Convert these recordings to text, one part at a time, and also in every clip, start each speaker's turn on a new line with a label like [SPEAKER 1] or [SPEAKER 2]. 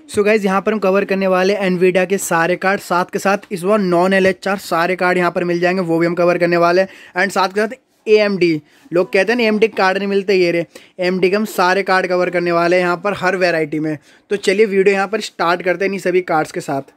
[SPEAKER 1] So guys यहाँ पर हम कवर करने वाले एनवीडिया के सारे कार्ड, साथ के साथ इस बार नॉन LH4 सारे कार्ड यहाँ पर मिल जाएंगे, वो भी हम कवर करने वाले हैं। एंड साथ के साथ AMD, लोग कहते हैं ना AMD कार्ड नहीं मिलते, ये रे AMD के हम सारे कार्ड कवर करने वाले हैं यहाँ पर हर वैरायटी में। तो चलिए वीडियो यहाँ पर स्टार्ट करते हैं इन सभी कार्ड्स के साथ।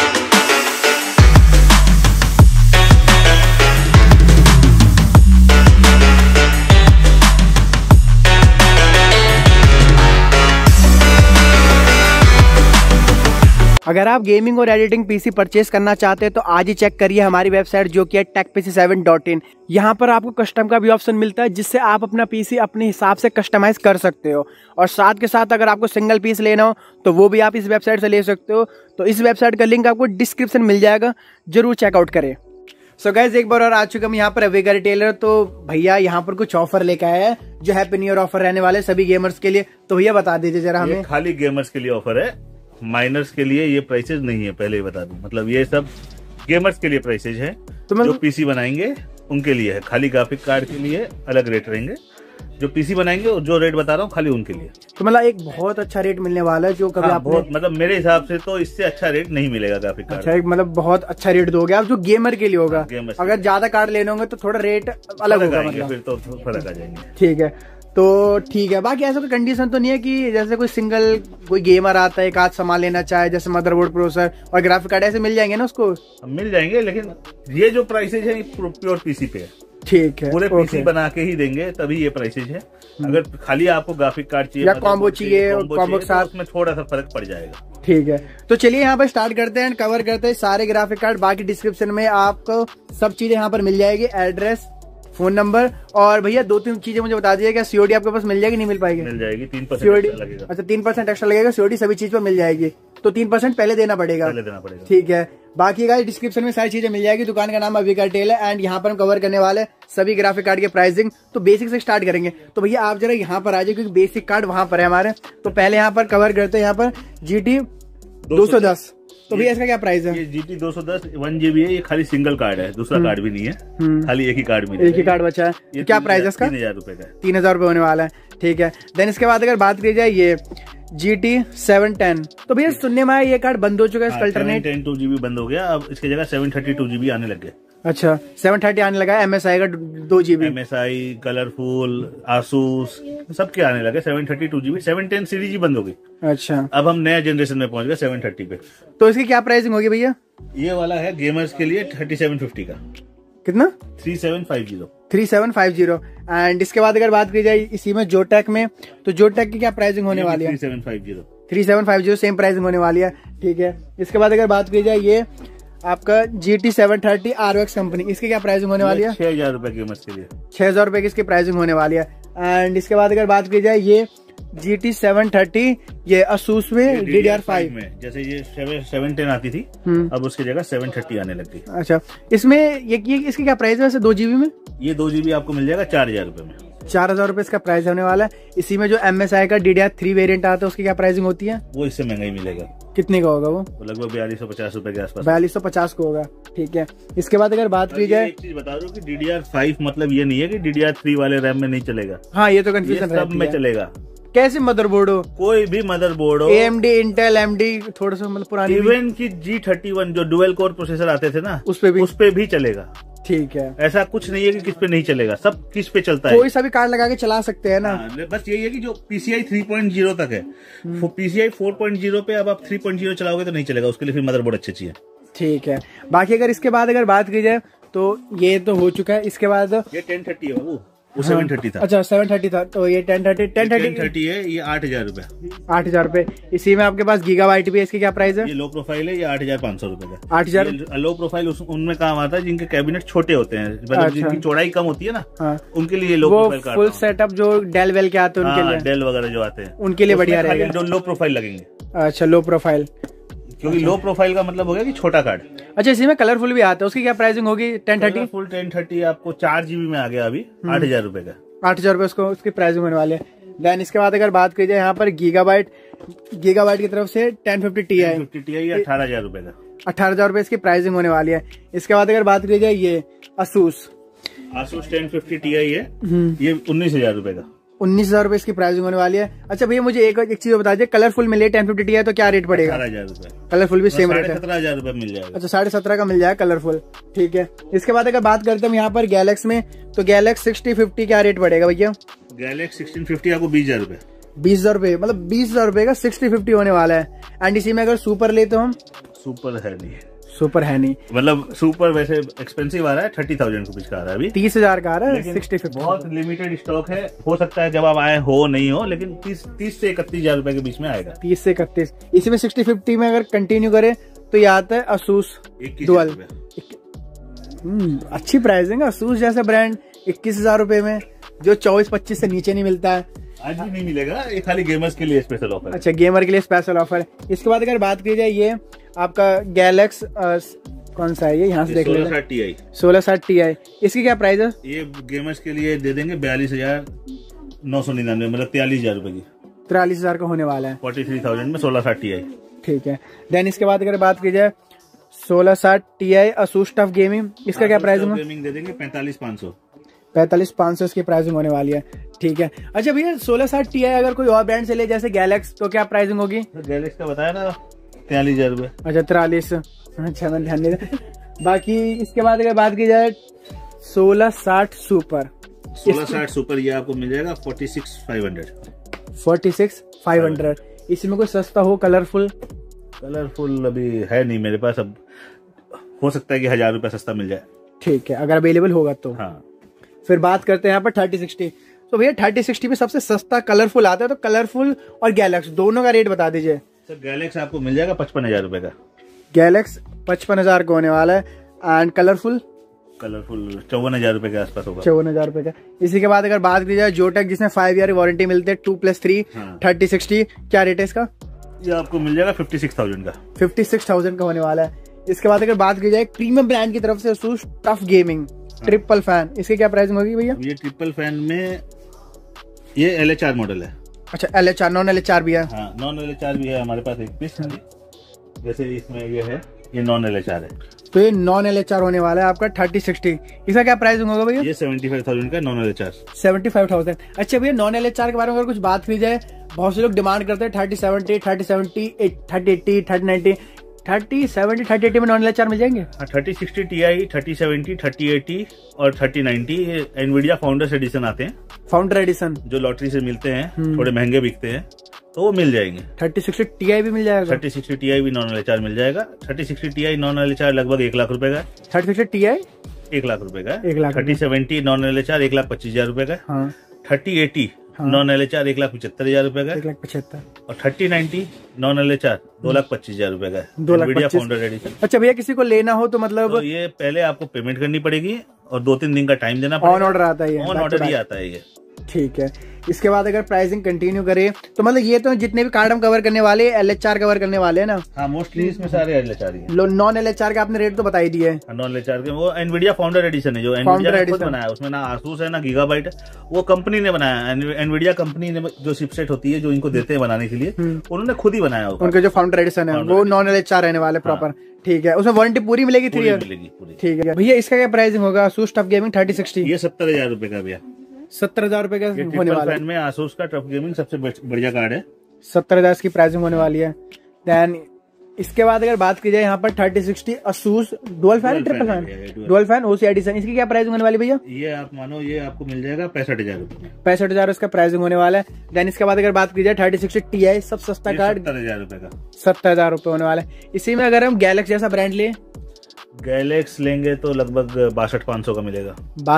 [SPEAKER 1] अगर आप गेमिंग और एडिटिंग पीसी परचेस करना चाहते हैं तो आज ही चेक करिए हमारी वेबसाइट जो कि है techpc7.in। यहाँ पर आपको कस्टम का भी ऑप्शन मिलता है जिससे आप अपना पीसी अपने हिसाब से कस्टमाइज कर सकते हो। और साथ के साथ अगर आपको सिंगल पीस लेना हो तो वो भी आप इस वेबसाइट से ले सकते हो। तो इस वेबसाइट का लिंक आपको डिस्क्रिप्शन मिल जाएगा, जरूर चेकआउट करें। सो गाइज एक बार और आ चुके हम यहाँ पर अवेगा रिटेलर। तो भैया यहाँ पर कुछ ऑफर लेकर आया है जो हैप्पी न्यू ईयर ऑफर रहने वाले सभी गेमर्स के लिए। तो भैया बता दीजिए जरा हमें।
[SPEAKER 2] खाली गेमर्स के लिए ऑफर है, माइनर्स के लिए ये प्राइसेज नहीं है, पहले ही बता दूं। मतलब ये सब गेमर्स के लिए प्राइसेज है, तो जो पीसी बनाएंगे उनके लिए है। खाली ग्राफिक कार्ड के लिए अलग रेट रहेंगे, जो पीसी बनाएंगे और जो रेट बता रहा हूँ खाली उनके लिए। तो
[SPEAKER 1] मतलब एक बहुत अच्छा रेट मिलने वाला है जो कभी आप
[SPEAKER 2] बहुत, मतलब मेरे हिसाब से तो इससे अच्छा रेट नहीं मिलेगा ग्राफिक कार्ड।
[SPEAKER 1] अच्छा, मतलब बहुत अच्छा रेट दोगे आप जो गेमर के लिए होगा। अगर ज्यादा कार्ड लेने होंगे तो थोड़ा रेट अलग होगा, मतलब
[SPEAKER 2] फिर तो फर्क आ जाएंगे।
[SPEAKER 1] ठीक है, तो ठीक है। बाकी ऐसा कोई कंडीशन तो नहीं है कि जैसे कोई सिंगल कोई गेमर आता है एक आध सामान लेना चाहे, जैसे मदरबोर्ड, प्रोसेसर और ग्राफिक कार्ड, ऐसे मिल जाएंगे ना उसको?
[SPEAKER 2] मिल जाएंगे, लेकिन ये जो प्राइसेज है प्योर पीसी पे है।
[SPEAKER 1] ठीक है,
[SPEAKER 2] पूरे पीसी बना के ही देंगे तभी ये प्राइसेज है। अगर खाली आपको ग्राफिक कार्ड चाहिए
[SPEAKER 1] या कॉम्बो चाहिए, कॉम्बो के साथ
[SPEAKER 2] में थोड़ा सा फर्क पड़ जाएगा।
[SPEAKER 1] ठीक है, तो चलिए यहाँ पर स्टार्ट करते हैं, कवर करते हैं सारे ग्राफिक कार्ड। बाकी डिस्क्रिप्शन में आपको सब चीजें यहाँ पर मिल जाएगी, एड्रेस, फोन नंबर। और भैया 2-3 चीजें मुझे बता दीजिए, क्या COD आपके पास मिल जाएगी? नहीं मिल पाएगी?
[SPEAKER 2] मिल जाएगी, 3% लगेगा।
[SPEAKER 1] अच्छा, 3% एक्स्ट्रा लगेगा, COD सभी चीज पर मिल जाएगी। तो 3% पहले देना पड़ेगा। ठीक है, बाकी गाइस डिस्क्रिप्शन में सारी चीजें मिल जाएगी। दुकान का नाम अवेगा रिटेल है एंड यहाँ पर हम कवर करने वाले सभी ग्राफिक कार्ड के प्राइसिंग। तो बेसिक से स्टार्ट करेंगे। तो भैया आप जरा यहाँ पर आ जाइए क्योंकि बेसिक कार्ड वहां पर है हमारे। तो पहले यहाँ पर कवर करते हैं यहाँ पर GT 210। तो भैया इसका क्या प्राइस है?
[SPEAKER 2] ये GT 210 1GB है, ये खाली सिंगल कार्ड है, दूसरा कार्ड भी नहीं है, खाली एक ही कार्ड मिलेगा।
[SPEAKER 1] एक ही कार्ड बचा है। ये क्या प्राइस है इसका?
[SPEAKER 2] 3000 रुपए का,
[SPEAKER 1] 3000 रुपए होने वाला है। ठीक है, देन इसके बाद अगर बात की जाए ये GT 710, तो भैया सुनने में आया ये कार्ड बंद हो चुका है, इसका अल्टरनेट
[SPEAKER 2] 2GB बंद हो गया, अब इसकी जगह 732GB आने लग गया।
[SPEAKER 1] अच्छा, 730 आने लगा है, MSI का 2GB,
[SPEAKER 2] MSI, कलरफुल, आसूस सबके आने लगे 732GB। 710 सीरीज ही बंद हो गई।
[SPEAKER 1] अच्छा,
[SPEAKER 2] अब हम नया जनरेशन में पहुंच गए 730 पे।
[SPEAKER 1] तो इसकी क्या प्राइसिंग होगी भैया?
[SPEAKER 2] ये वाला है गेमर्स के लिए 3750 का।
[SPEAKER 1] कितना?
[SPEAKER 2] 3750।
[SPEAKER 1] 3750। एंड इसके बाद अगर बात की जाए इसी में जोटेक में, तो जोटेक की क्या प्राइसिंग होने वाली है? 3750 सेम प्राइसिंग होने वाली है। ठीक है, इसके बाद अगर बात की जाए ये आपका GT 730 ROX कंपनी, इसकी क्या प्राइसिंग होने वाली है?
[SPEAKER 2] 6000 रुपए गेमर्स के लिए,
[SPEAKER 1] 6000 रुपए की इसकी प्राइसिंग होने वाली है। एंड इसके बाद अगर बात की जाए ये GT 730, ये Asus में DDR5
[SPEAKER 2] में, जैसे ये 710 आती थी, अब उसकी जगह 730 आने लग गई।
[SPEAKER 1] अच्छा, इसमें ये इसकी क्या प्राइस है वैसे 2GB में?
[SPEAKER 2] ये 2GB आपको मिल जाएगा 4000 रुपए में।
[SPEAKER 1] 4000 रुपए इसका प्राइस होने वाला है। इसी में जो MSI का DDR3 वेरिएंट आता है उसकी क्या प्राइसिंग होती है?
[SPEAKER 2] वो इससे महंगा ही मिलेगा।
[SPEAKER 1] कितने का होगा वो?
[SPEAKER 2] लगभग 4250 रुपए के आसपास।
[SPEAKER 1] 4250 को होगा। ठीक है, इसके बाद अगर बात की जाए,
[SPEAKER 2] एक चीज बता दूं कि DDR5 मतलब ये नहीं है कि DDR3 वाले रैम में नहीं चलेगा।
[SPEAKER 1] हाँ, ये तो कंफ्यूजन
[SPEAKER 2] सब में चलेगा।
[SPEAKER 1] कैसे मदरबोर्ड हो,
[SPEAKER 2] कोई भी मदरबोर्ड हो,
[SPEAKER 1] AMD, Intel, AMD, थोड़ा सा मतलब पुरानी,
[SPEAKER 2] इवन की G31 जो डुअल कोर प्रोसेसर आते थे ना, उस पे भी चलेगा। ठीक है, ऐसा कुछ नहीं है कि किस पे नहीं चलेगा, सब किस पे चलता है।
[SPEAKER 1] कोई सा भी कार्ड लगा के चला सकते हैं ना।
[SPEAKER 2] बस यही है कि जो PCI 3.0 तक है, PCI 4.0 पे अब आप 3.0 चलाओगे तो नहीं चलेगा, उसके लिए फिर मदरबोर्ड अच्छे चाहिए।
[SPEAKER 1] ठीक है, बाकी अगर इसके बाद अगर बात की जाए तो ये तो हो चुका है। इसके बाद
[SPEAKER 2] ये 1030 है बाबू, वो 730 था।
[SPEAKER 1] अच्छा, 730 था, तो ये 1030
[SPEAKER 2] है, ये 8000 रुपए।
[SPEAKER 1] 8000 रुपए। इसी में आपके पास गीगाबाइट भी है, इसकी क्या प्राइस है?
[SPEAKER 2] ये लो प्रोफाइल है, ये 8500 रुपए का।
[SPEAKER 1] 8000
[SPEAKER 2] लो प्रोफाइल उनमें काम आता है जिनके कैबिनेट छोटे होते हैं, मतलब जिनकी चौड़ाई कम होती है ना। हाँ। उनके लिए लो प्रोफाइल का
[SPEAKER 1] फुल सेटअप जो डेल वेल के आते हैं उनके लिए,
[SPEAKER 2] डेल वगैरह जो आते हैं
[SPEAKER 1] उनके लिए बढ़िया रहेगा।
[SPEAKER 2] जो लो प्रोफाइल लगेंगे।
[SPEAKER 1] अच्छा, लो प्रोफाइल,
[SPEAKER 2] क्योंकि लो प्रोफाइल का मतलब हो गया कि छोटा कार्ड।
[SPEAKER 1] अच्छा, इसी में कलरफुल भी आता है, उसकी क्या प्राइसिंग होगी? 1030
[SPEAKER 2] फुल 1030 आपको 4GB में आ गया अभी 8000 रुपए का।
[SPEAKER 1] 8000 रुपए उसको उसकी प्राइसिंग होने वाले। देन इसके बाद अगर बात की जाए यहाँ पर गीगाबाइट की तरफ से 1050 Ti
[SPEAKER 2] 18,000 रुपए का।
[SPEAKER 1] 18,000 रुपए इसकी प्राइसिंग होने वाली है। इसके बाद अगर बात की जाए ये Asus
[SPEAKER 2] 1050 Ti है, ये 19,000 रुपए का।
[SPEAKER 1] 19,000 रुपए इसकी प्राइसिंग होने वाली है। अच्छा भैया मुझे एक चीज बता दीजिए, कलरफुल में ले 1050 Ti है तो क्या रेट पड़ेगा?
[SPEAKER 2] 18,000 रुपए।
[SPEAKER 1] कलरफुल भी सेम रेट है,
[SPEAKER 2] 17,000 रुपए मिल जाएगा।
[SPEAKER 1] अच्छा 17,500 का मिल जाएगा कलरफुल, ठीक है। इसके बाद अगर बात करते हैं यहाँ पर गैलेक्स में, तो गैलेक्स 6050 क्या रेट पड़ेगा भैया?
[SPEAKER 2] गैलेक्स 1650 आपको 20,000 रुपए।
[SPEAKER 1] 20,000 रुपए, मतलब 20,000 रुपए का 6050 होने वाला है। एंड इसी में अगर सुपर ले तो हम,
[SPEAKER 2] सुपर है नहीं,
[SPEAKER 1] सुपर है नहीं,
[SPEAKER 2] मतलब सुपर वैसे एक्सपेंसिव आ रहा है, 30,000 रुपीज का आ रहा है, अभी
[SPEAKER 1] 30,000 का आ रहा है 6050।
[SPEAKER 2] बहुत लिमिटेड स्टॉक है, हो सकता है जब आप आए हो नहीं हो, लेकिन 30 से 31,000 रुपए के बीच में आएगा।
[SPEAKER 1] 30 से 31। इसी में 6050 में अगर कंटिन्यू करे तो ये आता है असूस डुअल। अच्छी प्राइसिंग है, असूस जैसा ब्रांड 21,000 रुपए में, जो 24-25 से नीचे नहीं मिलता है।
[SPEAKER 2] आज भी नहीं मिलेगा, ये खाली गेमर्स के लिए स्पेशल ऑफर।
[SPEAKER 1] अच्छा गेमर के लिए स्पेशल ऑफर है। इसके बाद अगर बात की जाए, ये आपका गैलेक्स कौन सा है ये, यहाँ से देख लेते हैं, 1660 Ti। इसकी क्या प्राइस है? ये
[SPEAKER 2] गेमर्स के लिए दे देंगे 42,999, मतलब 43,000 रुपए की।
[SPEAKER 1] 43,000 का होने वाला है,
[SPEAKER 2] 43,000 में 1660 Ti,
[SPEAKER 1] ठीक है। देन इसके बाद अगर बात की जाए 1660 Ti असूस टफ गेमिंग, इसका क्या प्राइस है?
[SPEAKER 2] गेमिंग दे देंगे 45,500।
[SPEAKER 1] 45,500 इसकी प्राइसिंग होने वाली है, ठीक है। अच्छा भैया 1660 Ti अगर कोई और ब्रांड से ले जैसे गैलेक्स, तो क्या प्राइसिंग होगी?
[SPEAKER 2] गैलेक्स का बताया ना 43,000 रुपए।
[SPEAKER 1] अच्छा 43, अच्छा मैं ध्यान नहीं दिया। बाकी इसके बाद अगर बात की जाए 1660 सुपर,
[SPEAKER 2] 1660 सुपर ये आपको मिल जाएगा 46,500।
[SPEAKER 1] 46,500। इसमें कोई सस्ता हो कलरफुल?
[SPEAKER 2] कलरफुल अभी है नहीं मेरे पास, अब हो सकता है कि 1,000 रुपए सस्ता मिल जाए,
[SPEAKER 1] ठीक है, अगर अवेलेबल होगा तो।
[SPEAKER 2] हाँ।
[SPEAKER 1] फिर बात करते हैं यहाँ पर 3060। तो भैया 3060 में सबसे सस्ता कलरफुल आता है, तो कलरफुल और गैलेक्स दोनों का रेट बता दीजिए।
[SPEAKER 2] सर गैलेक्स आपको मिल जाएगा 55,000 रुपए का।
[SPEAKER 1] गैलेक्स 55,000 का होने वाला है। एंड कलरफुल
[SPEAKER 2] 54,000 रुपए के आसपास होगा।
[SPEAKER 1] 54,000 रुपए का। इसी के बाद अगर बात की जाए जोटेक, जिसमें 5 ईयर वारंटी मिलती है 2+3, 3060 क्या रेट है इसका?
[SPEAKER 2] ये आपको मिल जाएगा 56,000 का।
[SPEAKER 1] 56,000 का होने वाला है। इसके बाद अगर बात की जाए प्रीमियम ब्रांड की तरफ से Asus TUF gaming triple fan, इसकी क्या प्राइसिंग होगी भैया?
[SPEAKER 2] ये ट्रिपल फैन में ये LHR मॉडल है।
[SPEAKER 1] अच्छा LHR, नॉन LHR भी है?
[SPEAKER 2] हाँ नॉन LHR भी है हमारे पास एक पीस, जैसे इसमें ये है, ये नॉन LHR है।
[SPEAKER 1] तो ये नॉन LHR होने वाला है आपका 3060। इसका क्या प्राइसिंग होगा भैया?
[SPEAKER 2] ये 75,000 का नॉन LHR।
[SPEAKER 1] 75,000। अच्छा भैया नॉन LHR के बारे में अगर कुछ बात की जाए, बहुत से लोग डिमांड करते हैं 3070, 3080, 3080, 3090, 3070, 3080 में नॉन LHR मिल जाएंगे?
[SPEAKER 2] 3060 Ti, 3070, 3080 और 3090 एनवीडिया फाउंडर्स एडिशन आते हैं।
[SPEAKER 1] फाउंडर एडिशन जो
[SPEAKER 2] लॉटरी से मिलते हैं, थोड़े महंगे बिकते हैं, तो वो मिल जाएंगे।
[SPEAKER 1] 3060 Ti भी मिल जाएगा?
[SPEAKER 2] 3060 Ti भी नॉन LHR मिल जाएगा। 3060 Ti नॉन LHR लगभग 1 लाख रुपए का।
[SPEAKER 1] 3060 Ti
[SPEAKER 2] 1 लाख रुपए का।
[SPEAKER 1] 1 लाख।
[SPEAKER 2] 3070 नॉन LHR 1,25,000 रुपए का। 3080 नॉन LHR 1,75,000 रुपए का।
[SPEAKER 1] 1,75,000।
[SPEAKER 2] और 3090 नॉन LHR 2,25,000 रुपए का।
[SPEAKER 1] 2,25,000
[SPEAKER 2] फाउंडर एडिशन।
[SPEAKER 1] अच्छा भैया किसी को लेना हो तो मतलब
[SPEAKER 2] तो ये पहले आपको पेमेंट करनी पड़ेगी और 2-3 दिन का टाइम देना पड़ेगा।
[SPEAKER 1] ऑन ऑर्डर आता है,
[SPEAKER 2] ऑन ऑर्डर ही आता है ये,
[SPEAKER 1] ठीक है। इसके बाद अगर प्राइसिंग कंटिन्यू करे तो मतलब ये तो जितने भी कार्ड हम कवर करने वाले LHR कवर करने वाले हैं ना?
[SPEAKER 2] हाँ मोस्टली इसमें सारे LHR ही।
[SPEAKER 1] नॉन LHR का आपने रेट तो बता ही दिया है।
[SPEAKER 2] नॉन LHR के वो एनवीडिया फाउंडर एडिशन है, जो एनवीडिया ने खुद बनाया, उसमें ना आसूस है ना गीगाबाइट है, वो कंपनी ने बनाया। एनवीडिया कंपनी ने जो चिपसेट होती है जो इनको देते हैं बनाने के लिए, उन्होंने खुद ही बनाया।
[SPEAKER 1] उनका जो फाउंडर एडिशन है वो नॉन LHR रहने वाले प्रॉपर, ठीक है। उसमें वारंटी पूरी मिलेगी 3 ईयर? ठीक है भैया। इसका क्या प्राइसिंग होगा आसूस टफ गेमिंग 3060?
[SPEAKER 2] ये 70,000 रुपए का भैया।
[SPEAKER 1] 70,000 रुपए का होने वाला है।
[SPEAKER 2] में आसूस का टफ गेमिंग सबसे बढ़िया कार्ड है।
[SPEAKER 1] 70,000 की प्राइसिंग होने वाली है। देन इसके बाद अगर बात की जाए यहाँ पर 3060 Asus dual fan, triple fan, dual fan OC edition, इसकी क्या प्राइसिंग होने वाली भैया?
[SPEAKER 2] ये आप मानो ये आपको मिल जाएगा 65,000 रुपए।
[SPEAKER 1] 65,000 इसका प्राइसिंग होने वाला है। देन इसके बाद अगर बात की जाए 3060 Ti सब सस्ता कार्ड
[SPEAKER 2] 70,000 रुपए का।
[SPEAKER 1] 70,000 रुपए होने वाला है। इसी में अगर हम गैलेक्स जैसा ब्रांड ले,
[SPEAKER 2] गैलेक्स लेंगे तो लगभग 62,500 का मिलेगा।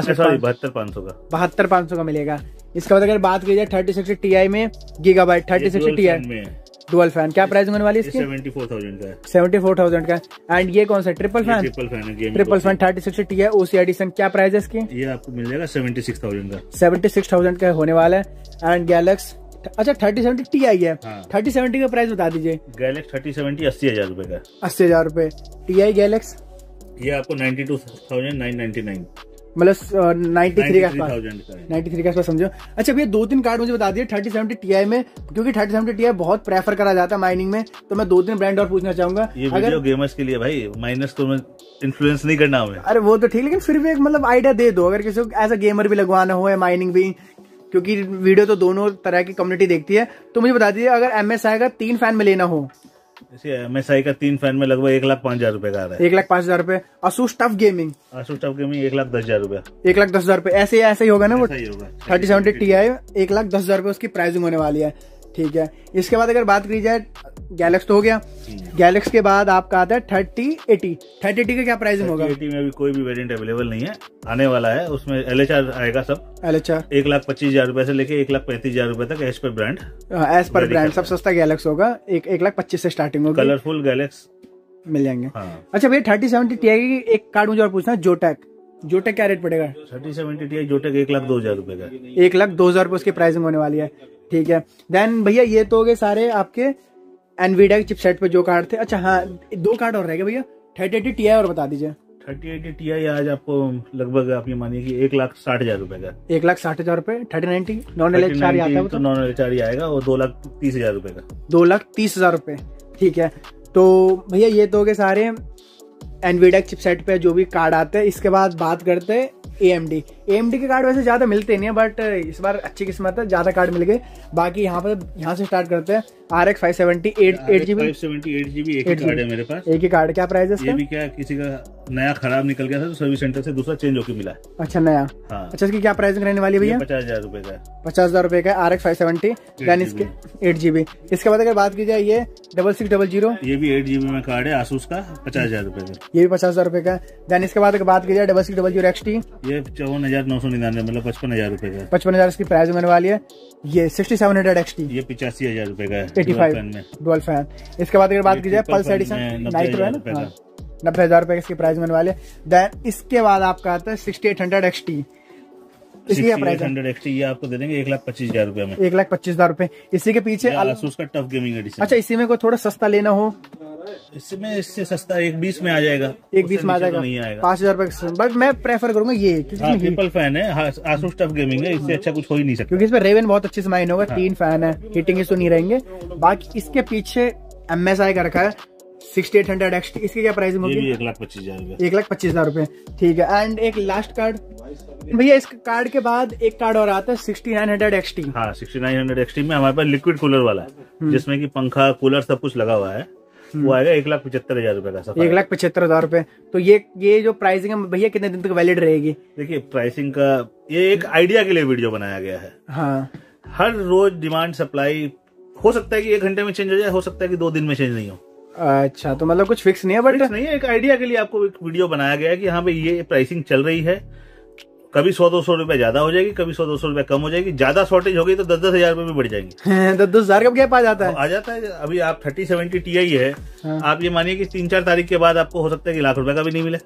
[SPEAKER 2] 72,500 का।
[SPEAKER 1] 72,500 का मिलेगा। इसके बाद अगर बात की जाए 3060 Ti में गीगाबाइट 3060 Ti डुअल फैन, क्या प्राइस होने वाली है इसकी?
[SPEAKER 2] 74,000 का है।
[SPEAKER 1] 74,000 का। एंड ये कौन सा ट्रिपल फैन?
[SPEAKER 2] ट्रिपल फैन है।
[SPEAKER 1] Triple fan 3060 Ti OC edition, क्या प्राइस है इसकी?
[SPEAKER 2] ये आपको मिल जाएगा 76,000 का।
[SPEAKER 1] 76,000 का होने वाला है। एंड गैलेक्स अच्छा 3070 Ti है। 3070 का प्राइस बता दीजिए।
[SPEAKER 2] गैलेक्स 3070 80,000 रुपए का।
[SPEAKER 1] 80,000 रुपए। Ti गैलेक्स
[SPEAKER 2] ये आपको 92,999
[SPEAKER 1] मतलब 93 के आसपास, 93 के आसपास समझो। अच्छा भैया 2-3 कार्ड मुझे बता दिए 3070 Ti में, क्योंकि 3070 Ti बहुत प्रेफर करा जाता है माइनिंग में, तो मैं 2-3 ब्रांड और पूछना चाहूंगा।
[SPEAKER 2] ये वीडियो गेमर्स के लिए भाई, माइनस को इन्फ्लुएंस नहीं करना हमें।
[SPEAKER 1] अरे वो तो ठीक, लेकिन फिर भी एक मतलब आइडिया दे दो, अगर किसी को एज अ गेमर भी लगवाना हो या माइनिंग भी, क्योंकि वीडियो तो दोनों तरह की कम्युनिटी देखती है। तो मुझे बता दीजिए, अगर MSI का 3 फैन में लेना हो,
[SPEAKER 2] जैसे MSI का 3 फैन में लगभग 1,05,000 रुपए का आ रहा है।
[SPEAKER 1] 1,05,000 रुपए। ASUS TUF Gaming
[SPEAKER 2] 1,10,000 रुपए।
[SPEAKER 1] 1,10,000 रुपए ऐसे ही होगा ना वो।
[SPEAKER 2] 3070
[SPEAKER 1] Ti 1,10,000 रुपए उसकी प्राइसिंग होने वाली है। ठीक है, इसके बाद अगर बात की जाए गैलेक्स तो हो गया। गैलेक्स के बाद आपका आता है 3080। 3080 का क्या प्राइसिंग होगा?
[SPEAKER 2] 3080 में अभी कोई भी वेरिएंट अवेलेबल नहीं है, आने वाला है। उसमें LHR आएगा सब।
[SPEAKER 1] LHR
[SPEAKER 2] 1,25,000 रुपए से लेके 1,35,000 रुपए तक as per brand.
[SPEAKER 1] As per brand सब सस्ता गैलेक्स होगा। 1,25,000 से स्टार्टिंग होगी।
[SPEAKER 2] कलरफुल गैलेक्स
[SPEAKER 1] मिल जाएंगे।
[SPEAKER 2] हाँ।
[SPEAKER 1] अच्छा भैया 3070 Ti की एक कार्ड मुझे और पूछना है, जोटेक क्या रेट पड़ेगा?
[SPEAKER 2] 3070 Ti जोटेक 1,02,000 रुपए का।
[SPEAKER 1] 1,02,000 रुपए उसकी प्राइसिंग होने वाली है। ठीक है, देन भैया ये तो हो गए सारे आपके एनवीडिया के चिपसेट पे जो कार्ड थे। अच्छा हाँ, 2 कार्ड और रह गए भैया। 3080 Ti और बता दीजिए।
[SPEAKER 2] 3080 Ti आज आपको लगभग आप ये मानिए कि 1,60,000 रुपए का।
[SPEAKER 1] 1,60,000 रुपए। 3090 नॉन LHR आता है
[SPEAKER 2] तो नॉन LHR ही आएगा, और 2,30,000 रुपए का।
[SPEAKER 1] 2,30,000 रुपए। ठीक है, तो भैया ये तो हो गए सारे एनवीडिया चिपसेट पे जो भी कार्ड आते हैं। इसके बाद बात करते हैं AMD के कार्ड वैसे ज्यादा मिलते नहीं है, बट इस बार अच्छी किस्मत है, ज्यादा कार्ड मिल गए। बाकी यहाँ से स्टार्ट करते हैं। RX 570 8GB
[SPEAKER 2] 8GB एक ही कार्ड है मेरे पास।
[SPEAKER 1] एक ही कार्ड। क्या प्राइस है इसका?
[SPEAKER 2] ये भी क्या, किसी का नया खराब निकल गया था तो सर्विस सेंटर से दूसरा चेंज होकर मिला है।
[SPEAKER 1] अच्छा नया।
[SPEAKER 2] हाँ।
[SPEAKER 1] अच्छा, इसकी क्या प्राइसिंग रहने वाली है भैया?
[SPEAKER 2] 50,000 रुपए का।
[SPEAKER 1] 50,000 रुपए का RX 570 देन इसके 8GB। इसके बाद अगर बात की जाए ये 6600,
[SPEAKER 2] ये भी 8GB में कार्ड है ASUS का, 50,000 रुपए का।
[SPEAKER 1] ये भी 50,000 रुपए का। देन इसके बाद अगर बात की जाए 6600 XT,
[SPEAKER 2] ये 54,999 मतलब 55,000 रुपए का।
[SPEAKER 1] 55,000 इसकी प्राइस होने वाली है। ये 6700 XT,
[SPEAKER 2] ये 85,000 रुपए का है।
[SPEAKER 1] 85 डुअल फैन। इसके बाद अगर बात की जाए पल्स एडिशन नाइट्रो है ना, 90,000 रुपए इसकी प्राइस होने वाले। देन इसके बाद आपका आता है 6800 XT। इसकी क्या प्राइस है?
[SPEAKER 2] 6800 XT ये आपको दे देंगे 1,25,000 रुपए में।
[SPEAKER 1] 1,25,000 रुपए। इसी के पीछे
[SPEAKER 2] ASUS का टफ गेमिंग एडिशन।
[SPEAKER 1] अच्छा, इसी में कोई थोड़ा सस्ता लेना हो,
[SPEAKER 2] इससे सस्ता 1,20 में आ जाएगा।
[SPEAKER 1] 1,20 में आ जाएगा।
[SPEAKER 2] नहीं आएगा।
[SPEAKER 1] 5,000 रुपए। बट मैं प्रेफर करूंगा ये,
[SPEAKER 2] ट्रिपल फैन है, ASUS टफ गेमिंग है, इससे अच्छा कुछ हो ही नहीं सकता।
[SPEAKER 1] क्योंकि इसमें रेवन बहुत अच्छी स्माइन होगा। 3 फैन है, हीटिंग इशू नहीं रहेंगे। बाकी इसके पीछे MSI का रखा है 6800 XT। इसकी क्या प्राइस होगी?
[SPEAKER 2] 1,25,000 रुपए।
[SPEAKER 1] 1,25,000 रुपए। ठीक है, एंड एक लास्ट कार्ड भैया, इस कार्ड के बाद एक कार्ड और आता है 6900 XT।
[SPEAKER 2] हाँ, 6900 XT में हमारे पास लिक्विड कूलर वाला है, जिसमें कि पंखा कूलर सब कुछ लगा हुआ है। वो आएगा 1,75,000 रुपए का।
[SPEAKER 1] 1,75,000 रुपए। तो ये जो प्राइसिंग है भैया कितने दिन तक वैलिड रहेगी?
[SPEAKER 2] देखिए, प्राइसिंग का ये एक आइडिया के लिए वीडियो बनाया गया है।
[SPEAKER 1] हाँ,
[SPEAKER 2] हर रोज डिमांड सप्लाई हो सकता है कि 1 घंटे में चेंज हो जाए, हो सकता है कि 2 दिन में चेंज नहीं हो।
[SPEAKER 1] अच्छा, तो मतलब कुछ फिक्स नहीं है, बट
[SPEAKER 2] नहीं है, एक आइडिया के लिए आपको एक वीडियो बनाया गया है कि हाँ भाई ये प्राइसिंग चल रही है। कभी 100-200 रुपए ज्यादा हो जाएगी, कभी 100-200 रुपए कम हो जाएगी। ज्यादा शॉर्टेज हो गई तो 10,000 रुपए भी बढ़ जाएंगे।
[SPEAKER 1] 10,000 का गैप आ जाता है।
[SPEAKER 2] आ जाता है। अभी आप 3070 Ti है। हाँ। आप ये मानिए कि 3-4 तारीख के बाद आपको हो सकता है कि लाख रुपए का भी नहीं मिले।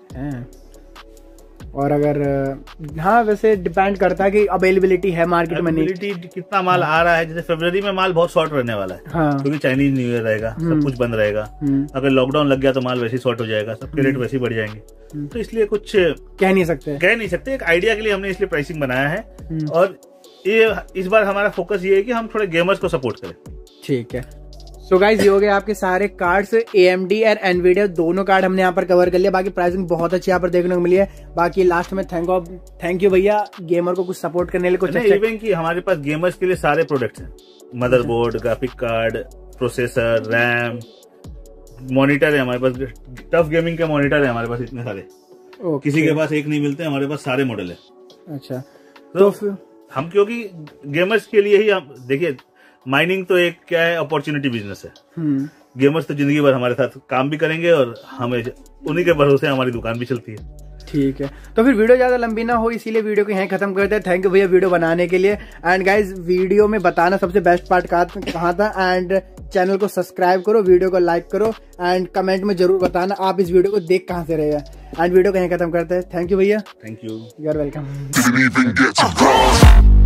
[SPEAKER 1] और अगर हाँ, वैसे डिपेंड करता है कि अवेलेबिलिटी है मार्केट में, नहीं
[SPEAKER 2] कितना माल आ रहा है। जैसे फरवरी में माल बहुत शॉर्ट रहने वाला है। हाँ। क्योंकि चाइनीज न्यू ईयर रहेगा, सब कुछ बंद रहेगा। अगर लॉकडाउन लग गया तो माल वैसे ही शॉर्ट हो जाएगा, सबके रेट वैसे ही बढ़ जाएंगे। तो इसलिए कुछ
[SPEAKER 1] कह नहीं सकते।
[SPEAKER 2] एक आइडिया के लिए हमने इसलिए प्राइसिंग बनाया है। और ये इस बार हमारा फोकस ये है कि हम थोड़े गेमर्स को सपोर्ट करें।
[SPEAKER 1] ठीक है, सो गाइज ये हो गए आपके सारे कार्ड्स। AMD और एनवीडिया दोनों कार्ड हमने यहाँ पर कवर कर लिया। बाकी प्राइसिंग बहुत अच्छी यहाँ पर देखने को मिली है। बाकी लास्ट में थैंक यू भैया, गेमर को कुछ सपोर्ट करने के लिए कुछ
[SPEAKER 2] इवन की हमारे पास गेमर्स के लिए सारे प्रोडक्ट्स हैं। Motherboard, graphic card, processor, RAM, monitor है हमारे पास। टफ गेमिंग के मॉनिटर है हमारे पास इतने सारे। किसी के पास एक नहीं मिलते, हमारे पास सारे मॉडल है।
[SPEAKER 1] अच्छा,
[SPEAKER 2] तो हम क्योंकि गेमर्स के लिए ही हम देखिए, माइनिंग तो एक क्या है, अपॉर्चुनिटी बिजनेस है। गेमर्स तो जिंदगी भर हमारे साथ काम भी करेंगे और हमें उन्हीं के भरोसे हमारी दुकान भी चलती है।
[SPEAKER 1] ठीक है, तो फिर वीडियो ज्यादा लंबी ना हो इसीलिए वीडियो को यहीं खत्म करते हैं। थैंक यू भैया वीडियो बनाने के लिए। एंड गाइज वीडियो में बताना सबसे बेस्ट पार्ट कहाँ था। एंड चैनल को सब्सक्राइब करो, वीडियो को लाइक करो एंड कमेंट में जरूर बताना आप इस वीडियो को देख कहाँ से रहे हैं। एंड वीडियो को यहीं खत्म करते हैं। थैंक यू भैया।
[SPEAKER 2] Thank you,
[SPEAKER 1] you are welcome.